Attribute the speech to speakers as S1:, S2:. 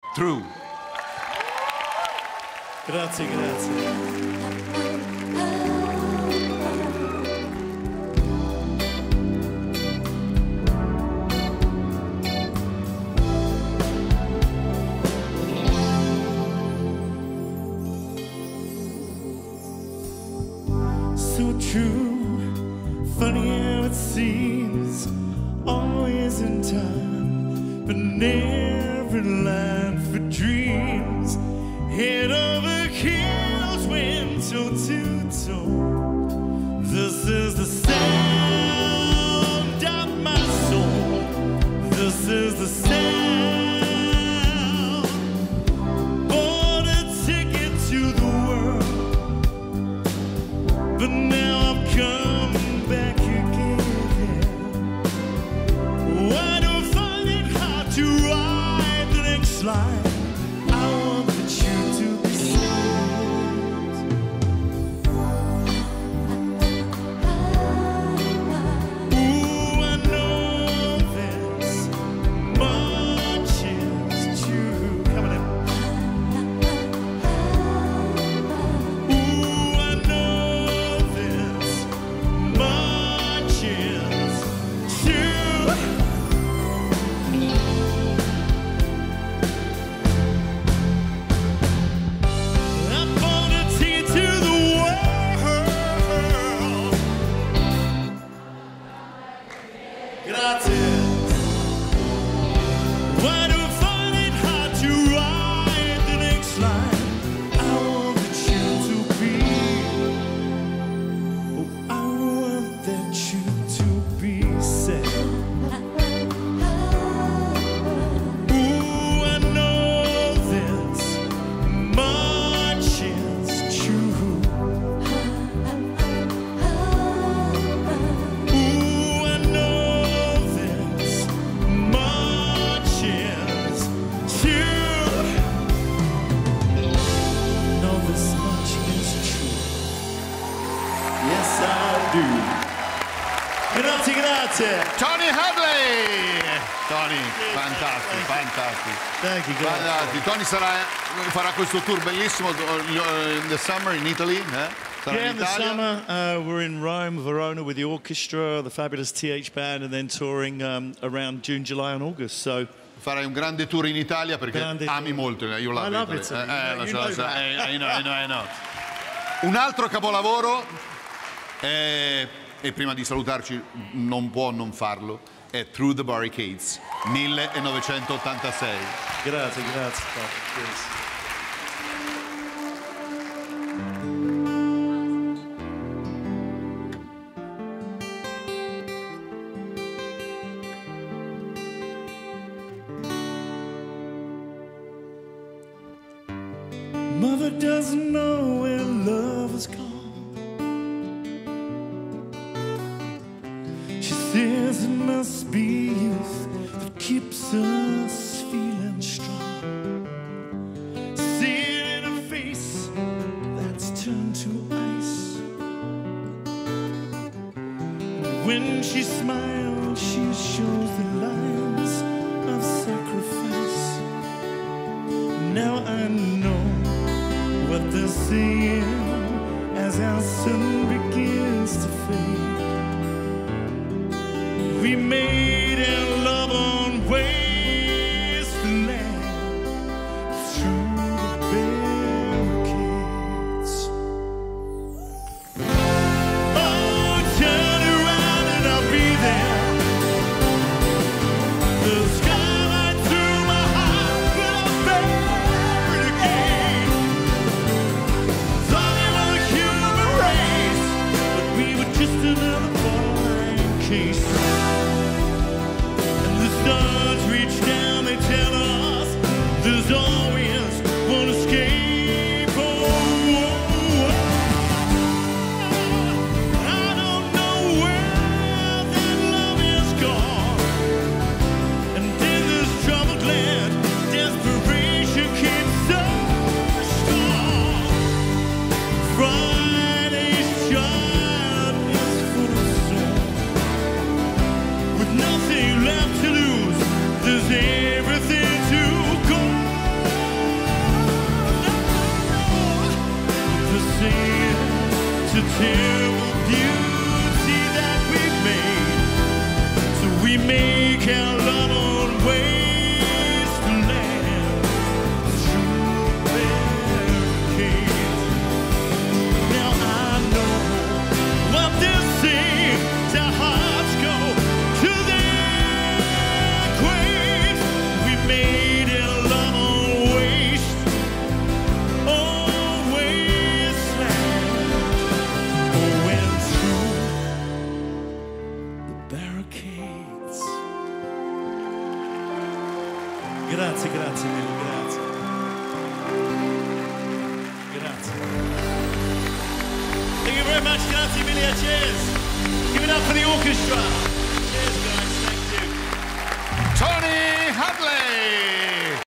S1: True.
S2: Grazie, grazie.
S3: So true, funny how it seems, always in time, but never line for dreams. Head over heels, went toe to toe. This is the sound of my soul. This is the sound. Bought a ticket to the world, but now I've come back again. Why do I find it hard to ride the next line? I want you to be saved. Ooh, I know there's much is true. Coming in. Ooh, I know there's much is true. I'm gonna take you to the world. Grazie. Why do I find it hard to ride the next line? I want you to be. Oh, I want that you to be said. Ooh, I know there's much is true. Ooh, I know there's much is true. Know this much is true. Yes, I do. Grazie, grazie.
S1: Tony Hadley! Tony, fantastico, fantastico.
S2: Thank you, grazie.
S1: Fantastico. Tony farà questo tour bellissimo in the summer in Italy, eh? Sarà
S2: Yeah,
S1: in
S2: in the
S1: Italia.
S2: summer, we're in Rome, Verona with the orchestra, the fabulous TH Band, and then touring around June, July, and August. So,
S1: Farai un grande tour in Italia perché
S2: Grande
S1: ami
S2: tour.
S1: molto, io
S2: I love
S1: Italy.
S2: Italy.
S1: Lo
S2: You
S1: so,
S2: know
S1: lo so.
S2: that.
S1: I know. Un altro capolavoro, e prima di salutarci non può non farlo, è Through the Barricades, 1986.
S2: grazie, grazie. Yes.
S3: Mother doesn't know where love has gone. She says it must be youth that keeps us feeling strong. See it in her face that's turned to ice. When she smiles, she shows the lines of sacrifice. Now I know what they're saying as our sun begins to fade. We made our love on wasteland through the barricades. Oh, turn around and I'll be there. The skyline through my heart, but I'll bear it again. Thought we were a human race, but we were just another borderline case. And the stars reach down, they tell us there's always one escape. Oh, I don't know where that love is gone. And in this troubled land, desperation keeps us strong. Friday's child is full of soul. With nothing left to lose, there's everything to go. terrible beauty that we made. So we make our love on wasteland through barricades. Now I know what they're saying. Their hearts go to their graves. We made our love on wasteland. Oh, and through the barricades. Grazie, grazie mille, grazie. Grazie. Thank you very much, grazie mille, cheers. Give it up for the orchestra. Cheers, guys, thank you.
S1: Tony Hadley!